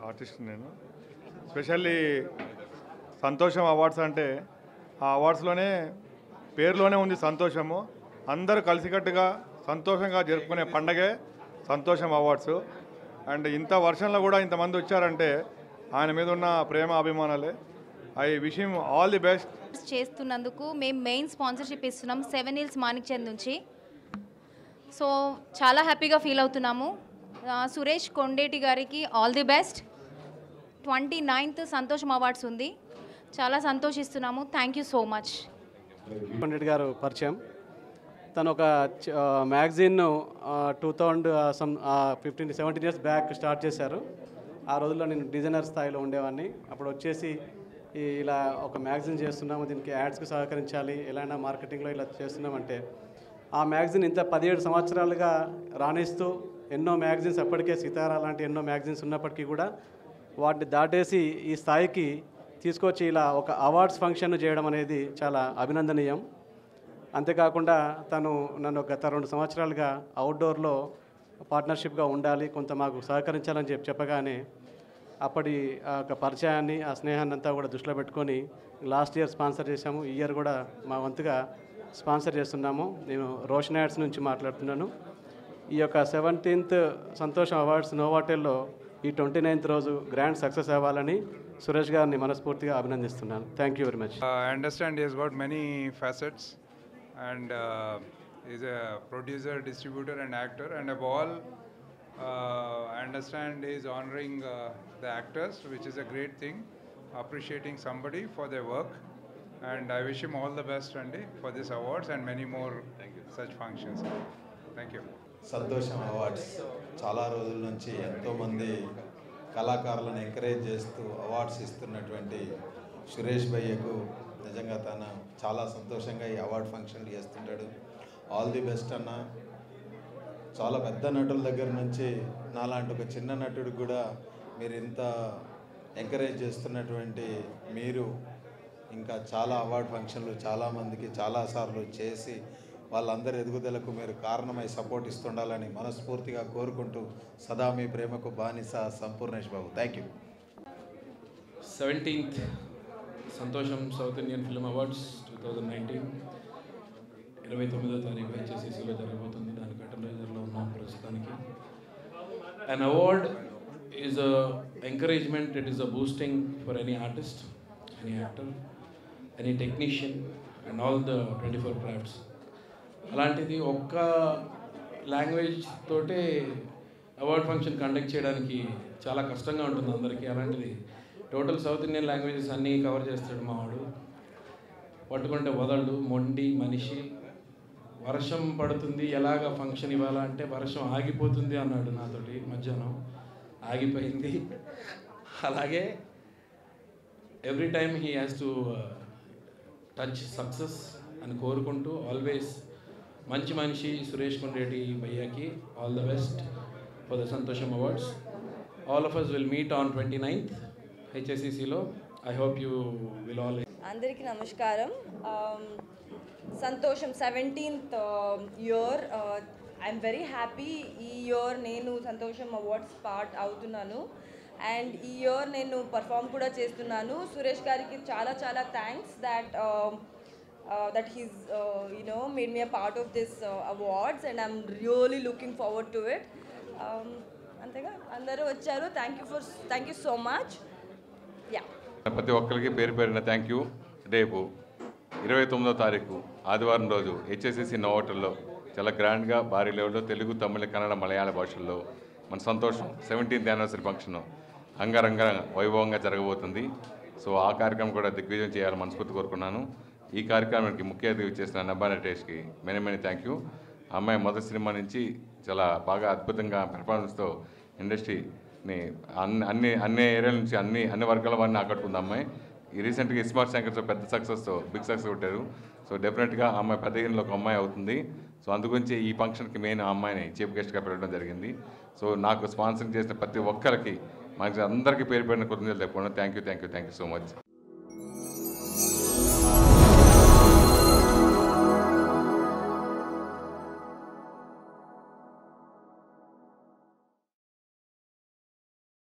Artist నేను. Specially సంతోషం awards అంటే ఆ అవార్డ్స్లోనే పేరులోనే ఉంది సంతోషము. అందరూ కలిసికట్టుగా సంతోషంగా జరుపుకునే పండగే సంతోషం అవార్డ్స్. అండ్ ఇంత వర్షంలో కూడా ఇంతమంది వచ్చారంటే ఆయన మీద ఉన్న ప్రేమ అభిమానాలే. I wish him all the best. చేస్తున్నందుకు మేము మెయిన్ స్పాన్సర్షిప్ ఇస్తున్నాం 7 Hills మాణిక్చంద్ నుంచి. సో చాలా హ్యాపీగా ఫీల్ అవుతున్నాము. సురేష్ కొండేటి గారికి ఆల్ ది బెస్ట్. 29th సంతోషం అవార్డ్స్ ఉంది. చాలా సంతోషిస్తున్నాము. Thank you so much. Kondeti గారు పరిచయం. తను ఒక మ్యాగజైన్ 2015-17 years బ్యాక్ స్టార్ట్ చేశారు. ఆ రోజుల్లో నేను డిజైనర్ స్థాయిలో ఉండేవాడిని. అప్పుడు వచ్చేసి ఇలా ఒక మ్యాగజైన్ చేస్తున్నాము, దీనికి యాడ్స్కి సహకరించాలి, ఎలాంటి మార్కెటింగ్లో ఇలా చేస్తున్నామంటే ఆ మ్యాగజైన్ ఇంత 17 సంవత్సరాలుగా రాణిస్తూ ఎన్నో మ్యాగజైన్స్, అప్పటికే సితారా లాంటి ఎన్నో మ్యాగజైన్స్ ఉన్నప్పటికీ కూడా వాటిని దాటేసి ఈ స్థాయికి తీసుకొచ్చి ఇలా ఒక అవార్డ్స్ ఫంక్షన్ చేయడం అనేది చాలా అభినందనీయం. అంతేకాకుండా తను నన్ను గత 2 సంవత్సరాలుగా అవుట్డోర్లో పార్ట్నర్షిప్గా ఉండాలి, కొంత మాకు సహకరించాలని చెప్పగానే అప్పటి ఒక పరిచయాన్ని, ఆ స్నేహాన్ని అంతా కూడా దృష్టిలో పెట్టుకొని లాస్ట్ ఇయర్ స్పాన్సర్ చేశాము. ఈ ఇయర్ కూడా మా వంతుగా స్పాన్సర్ చేస్తున్నాము. నేను రోషన్ యాడ్స్ నుంచి మాట్లాడుతున్నాను. ఈ యొక్క 17th సంతోషం అవార్డ్స్ నోవాటెల్లో ఈ 29th రోజు గ్రాండ్ సక్సెస్ అవ్వాలని సురేష్ గారిని మనస్ఫూర్తిగా అభినందిస్తున్నాను. Thank you very much. I understand he has got many facets and is a producer, distributor and actor, and above all I understand he is honoring the actors, which is a great thing, appreciating somebody for their work, and I wish him all the best, Randy, for this awards and many more such functions. Thank you. Santosham awards చాలా రోజుల నుంచి ఎంతోమంది కళాకారులను encourage చేస్తూ awards ఇస్తున్నటువంటి సురేష్ భయ్యకు నిజంగా తను చాలా సంతోషంగా ఈ అవార్డ్ ఫంక్షన్లు చేస్తుంటాడు. ఆల్ ది బెస్ట్ అన్న. చాలా పెద్ద నటుల దగ్గర నుంచి నాలాంటి ఒక చిన్న నటుడికి కూడా మీరు ఇంత ఎంకరేజ్ చేస్తున్నటువంటి మీరు ఇంకా చాలా అవార్డ్ ఫంక్షన్లు చాలామందికి చాలాసార్లు చేసి వాళ్ళందరి ఎదుగుదలకు మీరు కారణమై సపోర్ట్ ఇస్తుండాలని మనస్ఫూర్తిగా కోరుకుంటూ సదా మీ ప్రేమకు బానిస Sampoornesh Babu. Thank you. 17th Santosham south Indian film awards 2019 29వ తారీఖు హెచ్ఎస్సిలో జరగబోతుంది. దాని కటనైజర్లో ఉన్నాం ప్రస్తుతానికి. An award is a encouragement, it is a boosting for any artist, any actor, any technician and all the 24 crafts. అలాంటిది ఒక్క లాంగ్వేజ్ తోటే అవార్డ్ ఫంక్షన్ కండక్ట్ చేయడానికి చాలా కష్టంగా ఉంటుంది అందరికీ. అలాంటిది టోటల్ సౌత్ ఇండియన్ లాంగ్వేజెస్ అన్నీ కవర్ చేస్తాడు మావాడు. పట్టుకుంటే వదలడు, మొండి మనిషి. వర్షం పడుతుంది, ఎలాగ ఫంక్షన్ ఇవ్వాలా అంటే వర్షం ఆగిపోతుంది అన్నాడు నాతోటి మధ్యాహ్నం. ఆగిపోయింది. అలాగే every time he has to touch success అని కోరుకుంటూ ఆల్వేస్ మంచి మనిషి సురేష్ కొండేటి భయ్యాకి all the best for the Santosham awards. All of us will meet on 29th హెచ్ఎస్సిలో. I hope you will all. అందరికీ నమస్కారం. Santosham 17th year. I'm very happy. ఈ year నేను సంతోషం అవార్డ్స్ పార్ట్ అవుతున్నాను అండ్ ఈ ఇయర్ నేను పర్ఫామ్ కూడా చేస్తున్నాను. సురేష్ గారికి చాలా చాలా thanks that he's made me a part of this awards and I'm really looking forward to it. అంతేగా అందరూ వచ్చారు. Thank you so much. ప్రతి ఒక్కరికి పేరు పేరున థ్యాంక్ యూ. రేపు 29వ తారీఖు ఆదివారం రోజు హెచ్ఎస్సిసి నోవాటెల్లో చాలా గ్రాండ్గా భారీ లెవెల్లో తెలుగు, తమిళ, కన్నడ, మలయాళ భాషల్లో మన సంతోషం 17th యానివర్సరీ ఫంక్షన్ అంగరంగ వైభవంగా జరగబోతుంది. సో ఆ కార్యక్రమం కూడా దిగ్విజయం చేయాలని మనస్ఫూర్తి కోరుకున్నాను. ఈ కార్యక్రమానికి ముఖ్య అతిథి చేసిన నభా నటేష్కి మెనీ థ్యాంక్ యూ. అమ్మాయి మొదటి సినిమా నుంచి చాలా బాగా అద్భుతంగా పెర్ఫార్మెన్స్తో ఇండస్ట్రీని అన్ని ఏరియాల నుంచి అన్ని వర్గాల వారిని ఆకట్టుకుంది అమ్మాయి. ఈ రీసెంట్గా స్మార్ట్ శంకర్తో పెద్ద సక్సెస్తో బిగ్ సక్సెస్ కొట్టారు. సో డెఫినెట్గా అమ్మాయి 15లో ఒక అమ్మాయి అవుతుంది. సో అందుగురించి ఈ ఫంక్షన్కి మెయిన్ ఆ అమ్మాయిని చీఫ్ గెస్ట్గా పెట్టడం జరిగింది. సో నాకు స్పాన్సరింగ్ చేసిన ప్రతి ఒక్కరికి మనకి అందరికీ పేరు పేరున కృతజ్ఞతలు చెప్పుకున్నాను. Thank you so much.